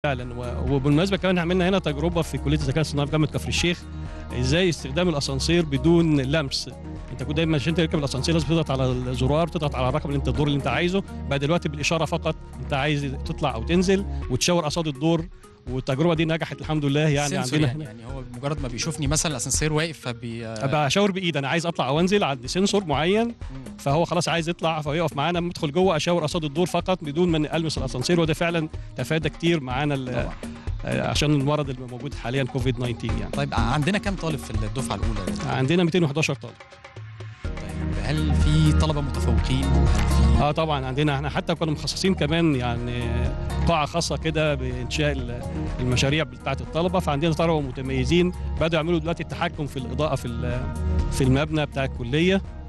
فعلًا، وبالمناسبة كمان عملنا هنا تجربة في كلية الذكاء الصناعي في جامعة كفر الشيخ، إزاي استخدام الأسانسير بدون لمس. أنت كنت دايمًا عشان تركب الأسانسير لازم تضغط على الزرار، تضغط على الرقم اللي أنت الدور اللي أنت عايزه، بقى دلوقتي بالإشارة فقط أنت عايز تطلع أو تنزل وتشاور قصاد الدور، والتجربة دي نجحت الحمد لله يعني سنسور عندنا. يعني هو بمجرد ما بيشوفني مثلًا الأسانسير واقف باشاور بإيدي أنا عايز أطلع أو أنزل عند سنسور معين، فهو خلاص عايز يطلع فيقف معانا أمّا ندخل جوه أشاور قصاد الدور فقط بدون ما ألمس الأسانسير، وده فعلًا تفادى كتير معانا طبعًا. عشان المرض اللي موجود حاليًا COVID-19 يعني. طيب عندنا كام طالب في الدفعة الأولى؟ عندنا 211 طالب. طيب هل في طلبة متفوقين؟ هل في طبعًا عندنا إحنا حتى كنا مخصصين كمان يعني قاعة خاصة كده بإنشاء المشاريع بتاعة الطلبة، فعندنا طلبة متميزين بدأوا يعملوا دلوقتي التحكم في الإضاءة في المبنى بتاع الكلية.